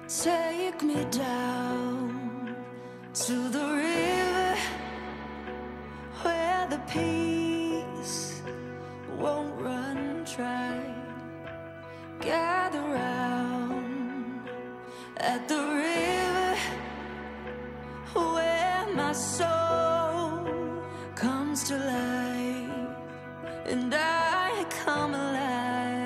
Take me down to the river where the peace won't run dry. Gather round at the river where my soul comes to life and I come alive.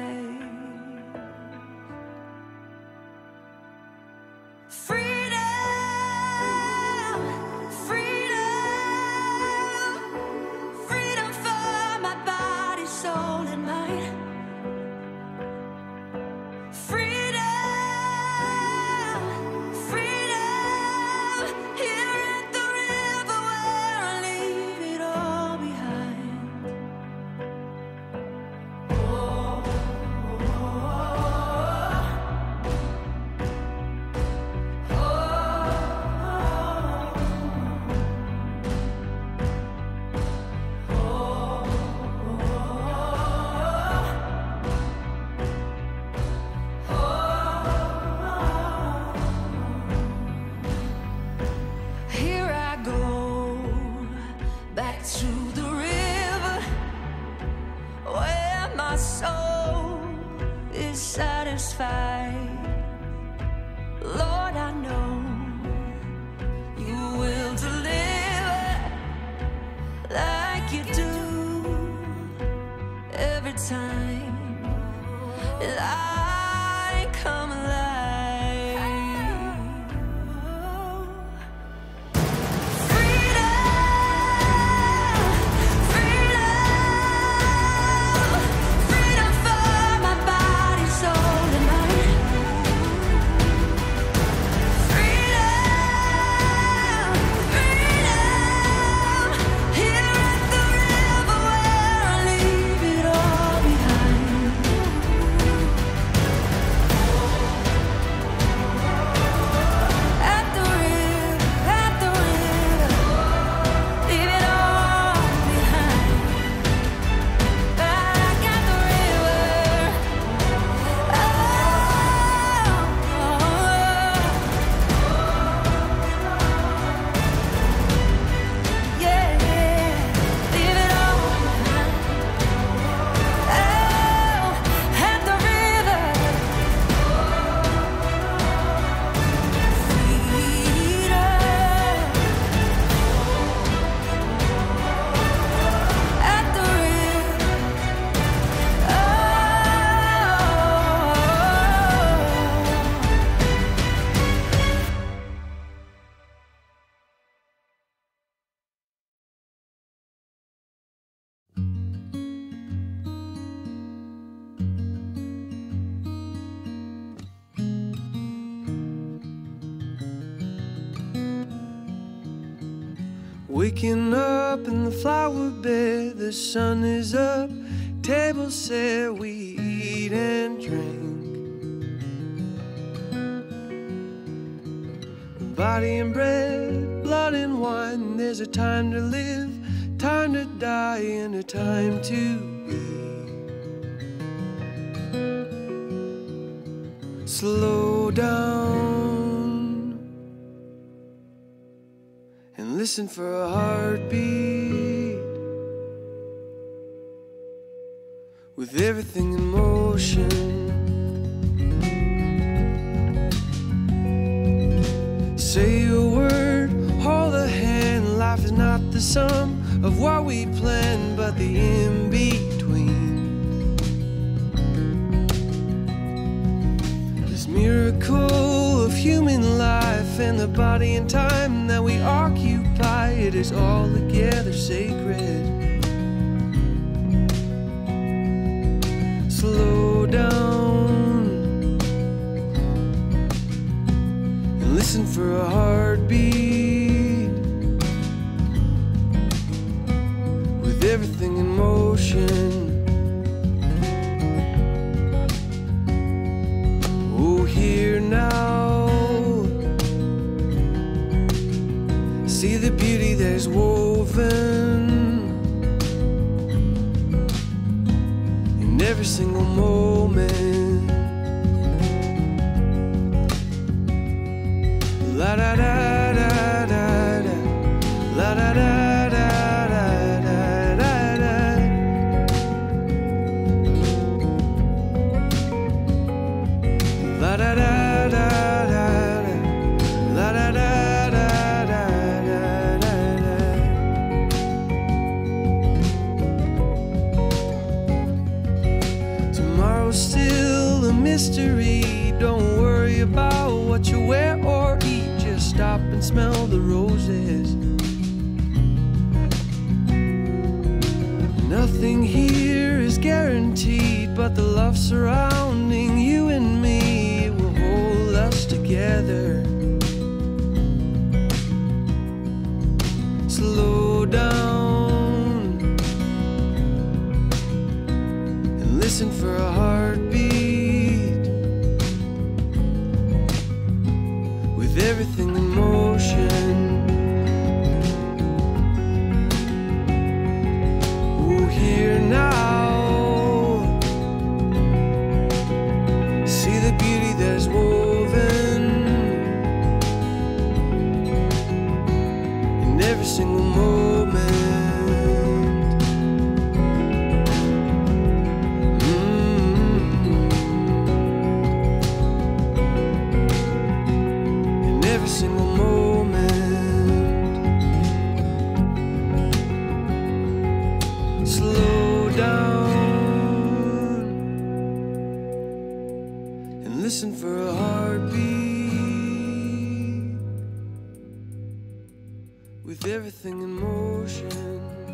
Lord, I know you will deliver like you do every time I come alive. Waking up in the flower bed, the sun is up, table set, we eat and drink. Body and bread, blood and wine, there's a time to live, time to die, and a time to be. Slow down and listen for a heartbeat. With everything in motion, say a word, hold a hand. Life is not the sum of what we plan, but the in-between. This miracle of human life and the body and time that we occupy, it is all together sacred. Slow down and listen for a heartbeat. With everything in motion, oh, here now, see the beauty that is woven in every single moment. mystery. Don't worry about what you wear or eat, just stop and smell the roses. Nothing here is guaranteed, but the love surrounding you and me, it will hold us together. Slow down and listen for a heartbeat, with everything in motion. Here now, see the beauty that is woven in every single moment. In every single moment. Slow down and listen for a heartbeat, with everything in motion.